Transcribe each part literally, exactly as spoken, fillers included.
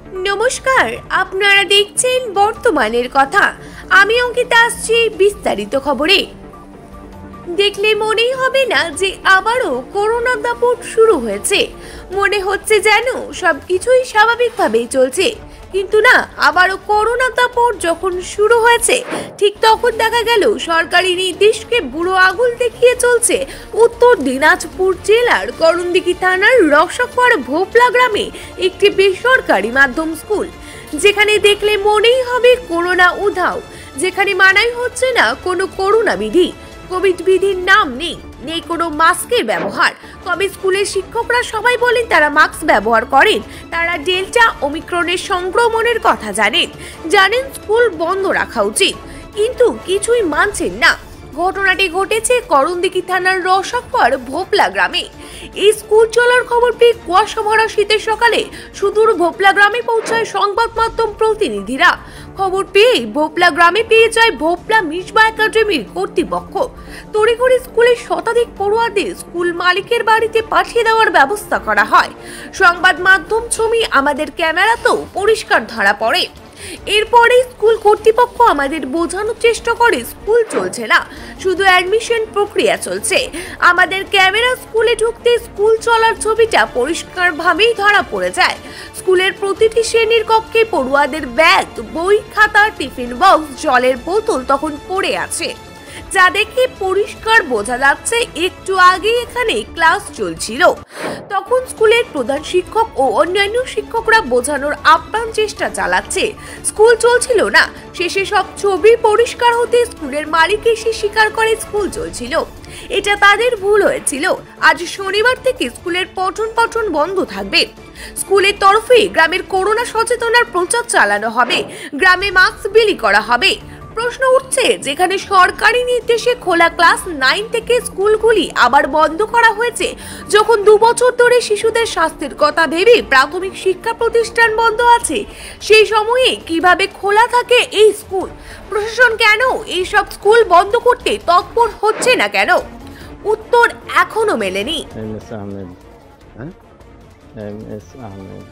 নমস্কার, আপনারা দেখছেন বর্তমানের কথা। আমি অঙ্কিতা আসছি বিস্তারিত খবরে। দেখলে মনেই হবে না যে আবারও করোনা দাপট শুরু হয়েছে। মনে হচ্ছে যেন সবকিছুই স্বাভাবিকভাবেই চলছে, কিন্তু না, আবারও করোনা দাপট যখন শুরু হয়েছে ঠিক তখন দেখা গেল সরকারি নির্দেশকে বুড়ো আঙুল দেখিয়ে চলছে উত্তর দিনাজপুর জেলার করণদিঘি থানার রসাখোয়ার ভোপলা গ্রামে একটি বেসরকারি মাধ্যম স্কুল, যেখানে দেখলে মনেই হবে করোনা উধাও, যেখানে মানাই হচ্ছে না কোনো করোনা বিধি। কোভিড বিধির নাম নেই, নেই কোনো মাস্কের ব্যবহার। তবে স্কুলের শিক্ষকরা সবাই বলেন তারা মাস্ক ব্যবহার করেন, তারা ডেল্টা ওমিক্রনের সংক্রমণের কথা জানেন, জানেন স্কুল বন্ধ রাখা উচিত, কিন্তু কিছুই মানছেন না। ঘটনাটি ঘটেছে করণদিঘি থানার রসাখোয়ার ভোপলা গ্রামে। এই স্কুল চলার খবর পেয়ে কুয়াশা ভরা শীতের সকালে সুদূর ভোপলা গ্রামে পৌঁছায় সংবাদ মাধ্যম প্রতিনিধিরা। খবর পেয়ে ভোপলা গ্রামে পেয়ে যায় ভোপলা মিসবা একাডেমির কর্তৃপক্ষ। তড়িঘড়ি স্কুলের শতাধিক পড়ুয়াদের স্কুল মালিকের বাড়িতে পাঠিয়ে দেওয়ার ব্যবস্থা করা হয়। সংবাদ মাধ্যম ছবি আমাদের ক্যামেরাতেও পরিষ্কার ধরা পড়ে। এরপরে স্কুল কর্তৃপক্ষ আমাদের বোঝানোর চেষ্টা করে স্কুল চলছে না, শুধু অ্যাডমিশন প্রক্রিয়া চলছে। আমাদের ক্যামেরা স্কুলে ঢুকতে স্কুল চলার ছবিটা পরিষ্কারভাবেই ধরা পড়ে যায়। স্কুলের প্রতিটি শ্রেণীর কক্ষে পড়ুয়াদের ব্যাগ, বই, খাতা, টিফিন বক্স, জলের বোতল তখন পড়ে আছে, যা দেখে পরিষ্কার বোঝা যাচ্ছে একটু আগে এখানে ক্লাস চলছিল। তখন স্কুলের প্রধান শিক্ষক ও অন্যান্য শিক্ষকরা বোঝানোর আপ্রাণ চেষ্টা চালাচ্ছে স্কুল চলছিল না। শেষে সব ছবি পরিষ্কার হতে স্কুলের মালিক এসে স্বীকার করে স্কুল চলছিল, এটা তাদের ভুল হয়েছিল। আজ শনিবার থেকে স্কুলের পঠন পাঠন বন্ধ থাকবে। স্কুলের তরফে গ্রামের করোনা সচেতনার প্রচার চালানো হবে, গ্রামে মাস্ক বিলি করা হবে। প্রশ্ন উঠছে, যেখানে সরকারি নির্দেশে খোলা ক্লাস নাইন থেকে স্কুলগুলি আবার বন্ধ করা হয়েছে, যখন দু বছর ধরে শিশুদের স্বাস্থ্যের কথা ভেবে প্রাথমিক শিক্ষা প্রতিষ্ঠান বন্ধ আছে, সেই সময়ে কিভাবে খোলা থাকে এই স্কুল? প্রশাসন কেন এই সব স্কুল বন্ধ করতে তৎপর হচ্ছে না কেন? উত্তর এখনো মেলেনি। এম এস আহমেদ, হ্যাঁ M S Ahmed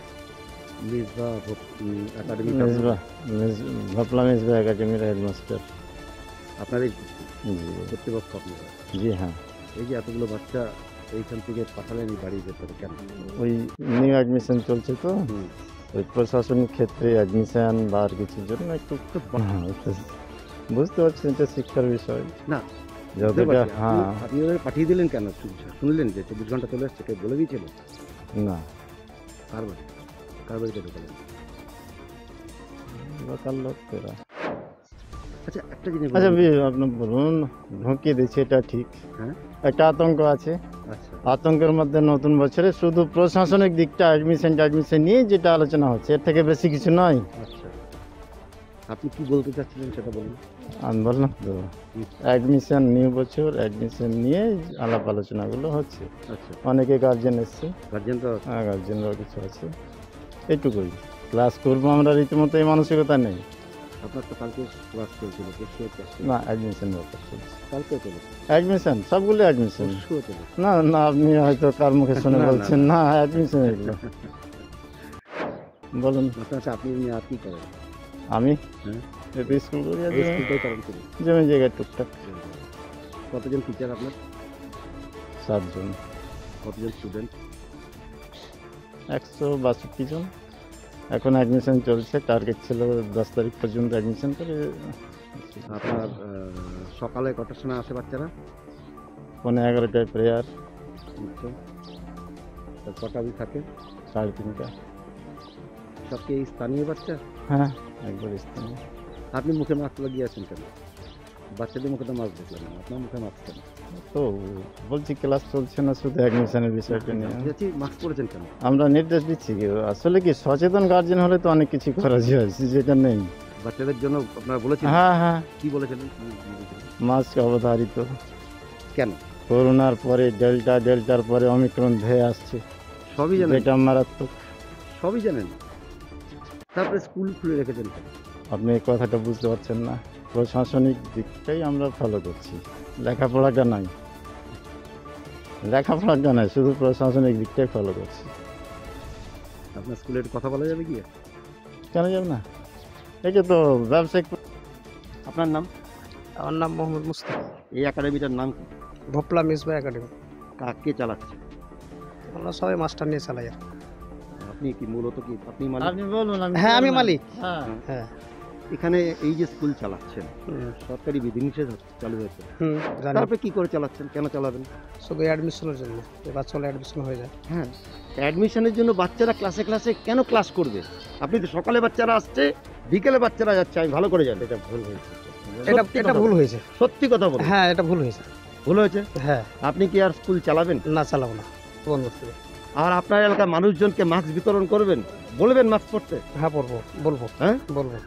Misba academy, Misba Bhopla Misba একাডেমির হেডমাস্টার। আপনার এই কর্তৃপক্ষ আপনারা? জি হ্যাঁ। এই যে এতগুলো বাচ্চা এইখান থেকে পাঠালেন বাড়ি যেতে কেন? ওই নিউ অ্যাডমিশন চলছে তো, ওই প্রশাসনিক ক্ষেত্রে অ্যাডমিশন বা আর কিছুর জন্য একটু বুঝতে পারছেন, এটা শিক্ষার বিষয় না। হ্যাঁ, আপনি ওদের পাঠিয়ে দিলেন কেন? শুনলেন যে চব্বিশ ঘন্টা চলে আসছে, কেউ বলে দিয়েছিলেন? না। কার বাড়ি কার বাড়িতে ঢোকালেন? লোকাল লোকেরা। আচ্ছা, একটা জিনিস আচ্ছা আপনি বলুন, ঢুকিয়ে দিচ্ছে এটা ঠিক, হ্যাঁ, একটা আতঙ্ক আছে। আচ্ছা, আতঙ্কের মধ্যে নতুন বছরে শুধু প্রশাসনিক দিকটা অ্যাডমিশন অ্যাডমিশন নিয়ে যেটা আলোচনা হচ্ছে, এর থেকে বেশি কিছু নয়। আচ্ছা, আপনি কি বলতে চাচ্ছিলেন সেটা বলুন। আমি বললাম তো, অ্যাডমিশন নিউ বছর অ্যাডমিশন নিয়ে আলাপ আলোচনাগুলো হচ্ছে। আচ্ছা, অনেকে গার্জেন এসছে, গার্জেন তো, হ্যাঁ গার্জেনরাও কিছু আছে। এইটুকুই, ক্লাস করবো আমরা রীতিমতো এই মানসিকতা নেই। আপনার তো কালকে ক্লাস চলছিল, না অ্যাডমিশন ব্যাপার চলছে, কালকে চলেছে অ্যাডমিশন, সবগুলো অ্যাডমিশন। না না, আপনি হয়তো কার মুখে শুনে বলছেন, না অ্যাডমিশন এগুলো। বলুন। আচ্ছা, আপনি আর কি করেন? আমি হ্যাঁ স্কুল করি, স্কুলটাই করেন শুধু? জমি জায়গায় টুকটাক। কতজন টিচার আপনার? সাতজন। কতজন স্টুডেন্ট? একশো বাষট্টি জন। এখন অ্যাডমিশন চলছে, টার্গেট ছিল দশ তারিখ পর্যন্ত অ্যাডমিশন করে। আপনার সকালে কটার সময় আসে বাচ্চারা? পৌনে এগারোটায় প্রেয়ার। কটা অবধি থাকে? সাড়ে তিনটা। সব কি স্থানীয় বাচ্চা? হ্যাঁ একবার স্থানীয়। আপনি মুখে মাস্ক লাগিয়ে আছেন কেন? বাচ্চাদের মুখে তো মাস্ক দেখলেন না, আপনার মুখে মাস্ক কেন? তো বলছি ক্লাস চলছে না, শুধু অ্যাডমিশনের বিষয়টা নিয়ে মাস্ক পরেছেন কেন? আমরা নির্দেশ দিচ্ছি কি, আসলে কি সচেতন গার্জেন হলে তো অনেক কিছু করা যায়, যেটা নেই। বাচ্চাদের জন্য আপনারা বলেছেন? হ্যাঁ হ্যাঁ। কি বলেছিলেন? মাস্ক অবধারিত। কেন? করোনার পরে ডেল্টা, ডেল্টার পরে অমিক্রন ধেয়ে আসছে, সবই জানেন, এটা মারাত্মক, সবই জানেন, তারপরে স্কুল খুলে রেখেছেন কেন? আপনি এই কথাটা বুঝতে পারছেন না। প্রশাসনিক দিকটাই আমরা ফলো করছি, লেখাপড়াটা নাই, লেখাপড়াটা নাই, শুধু প্রশাসনিক দিকটাই ফলো করছি। আপনার স্কুলে কথা বলা যাবে কি? কেন যাবে না? একে তো ব্যবসায়িক। আপনার নাম? আমার নাম মোহাম্মদ মুস্তাফা। এই একাডেমিটার নাম কি? ভোপলা মিসবা একাডেমি। কাকে চালাচ্ছে? আমরা সবাই মাস্টার নিয়ে চালাই। আর আপনি কি মূলত কি আপনি মালিক? আপনি বলুন। হ্যাঁ আমি মালিক। হ্যাঁ হ্যাঁ। এখানে এই যে স্কুল চালাচ্ছেন, সরকারি বিধিনিষেধ চালু হয়েছে, হুম জানি। তারপরে কি করে চালাচ্ছেন, কেন চালাবেন? শুধু অ্যাডমিশনের জন্য, এবার চলে অ্যাডমিশন হয়ে যায়। হ্যাঁ, অ্যাডমিশনের জন্য বাচ্চারা ক্লাসে ক্লাসে কেন ক্লাস করবে? আপনি তো সকালে বাচ্চারা আসছে, বিকেলে বাচ্চারা যাচ্ছে, আমি ভালো করে জানি। এটা ভুল হয়েছে। এটা এটা ভুল হয়েছে। সত্যি কথা বলুন। হ্যাঁ এটা ভুল হয়েছে। ভুল হয়েছে? হ্যাঁ। আপনি কি আর স্কুল চালাবেন? না চালাবো না, বন্ধ করতে। আর আপনার এলাকার মানুষজনকে মাস্ক বিতরণ করবেন, বলবেন মাস্ক পরতে? হ্যাঁ পড়বো, বলবো। হ্যাঁ বলবো।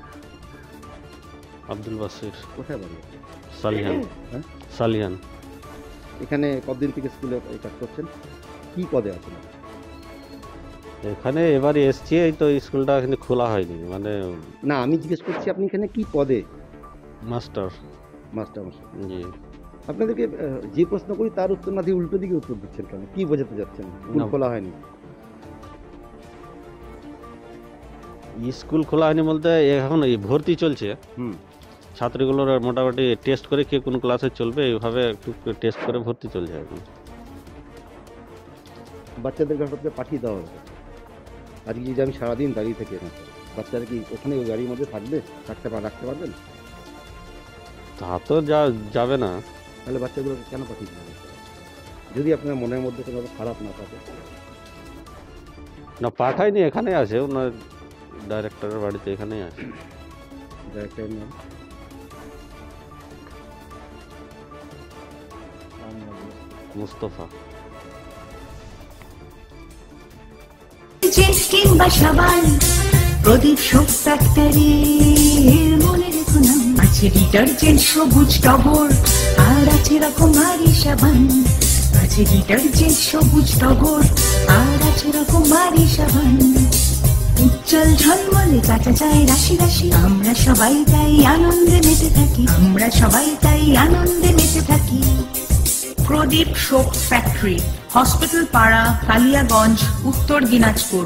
আব্দুল বাসির, কোথায় বাড়ি? সালিহান। হ্যাঁ? সালিহান। এখানে কতদিন থেকে স্কুলে এই কাজ করছেন? কি পদে আছেন? এখানে এবারে এসছি, এই তো স্কুলটা কিন্তু খোলা হয়নি, মানে না আমি জিজ্ঞেস করছি আপনি এখানে কি পদে? মাস্টার। Master master. জি। আপনাদেরকে আহ, যে প্রশ্ন করি তার উত্তর না দিয়ে উল্টো দিকে উত্তর দিচ্ছেন কেন? কি বোঝাতে যাচ্ছেন? স্কুল না। খোলা হয়নি? স্কুল খোলা হয়নি বলতে এখন এই ভর্তি চলছে, হুম। ছাত্রীগুলোর মোটামুটি টেস্ট করে কে কোন ক্লাসে চলবে এইভাবে একটু টেস্ট করে ভর্তি চলছে এখন। বাচ্চাদেরকে হঠাৎ করে পাঠিয়ে দেওয়া হবে। আজকে যদি আমি সারাদিন দাঁড়িয়ে থেকে না, বাচ্চারা কি ওখানে ওই গাড়ির মধ্যে থাকবে, থাকতে পার রাখতে পারবেন? তা তো যা যাবে না। তাহলে বাচ্চাগুলোকে কেন পাঠিয়ে দেবেন? যদি আপনার মনের মধ্যে কোনো খারাপ না থাকে। না পাঠায়নি, এখানে আছে ওনার ডাইরেক্টরের বাড়িতে, এখানেই আছে। ডাইরেক্টর নাম? মুস্তফা। কিংবা সাবান প্রদীপ সোপ ফ্যাক্টরির মনে রেখো নাম। আছে ডিটারজেন্ট সবুজ টগর, আর আছে রকমারি সাবান। আছে ডিটারজেন্ট সবুজ টগর, আর আছে রকমারি সাবান। উজ্জ্বল ঝলমলে কাটা যায় রাশি রাশি, আমরা সবাই তাই আনন্দে মেতে থাকি। আমরা সবাই তাই আনন্দে মেতে থাকি। প্রদীপ সোপ ফ্যাক্টরি, হসপিটাল পাড়া, কালিয়াগঞ্জ, উত্তর দিনাজপুর।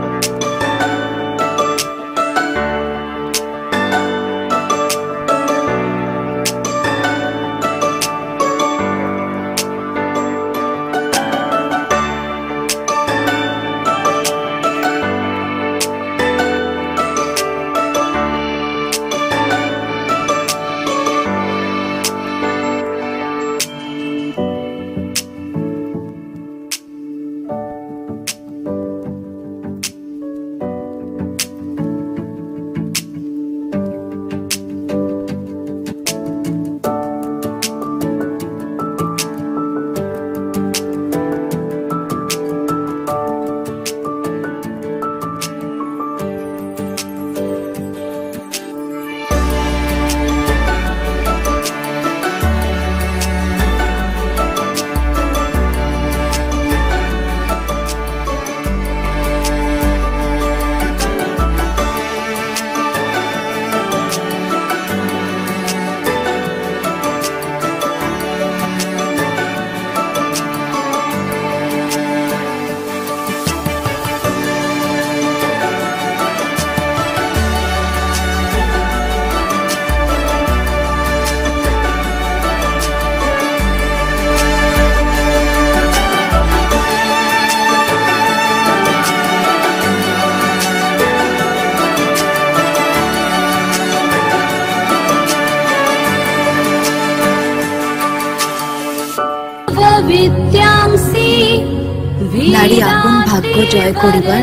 নারী আপন ভাগ্য জয় করিবার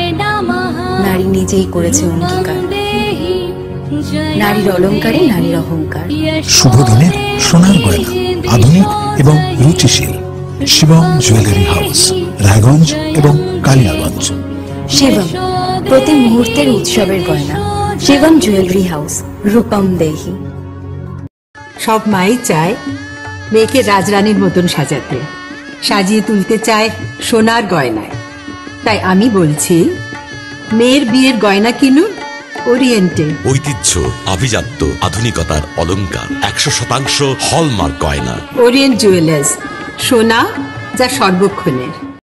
নারী নিজেই করেছে অঙ্গীকার। নারীর অলঙ্কারে নারীর অহংকার। শুভ দিনের সোনার গয়না, আধুনিক এবং রুচিশীল। শিবম জুয়েলারি হাউস, রায়গঞ্জ এবং কালিয়াগঞ্জ। শিবম, প্রতি মুহূর্তের উৎসবের গয়না। শিবম জুয়েলারি হাউস, রূপম দেহি। সব মাই চায় মেয়েকে রাজরানীর মতন সাজাতে, সাজিয়ে তুলতে চায় সোনার গয়নায়। তাই আমি বলছি, মেয়ের বিয়ের গয়না কিনুন ওরিয়েন্টে। ঐতিহ্য, আভিজাত্য, আধুনিকতার অলংকার, একশো শতাংশ হলমার্ক গয়না। ওরিয়েন্ট জুয়েলার্স, সোনা যা সর্বক্ষণের।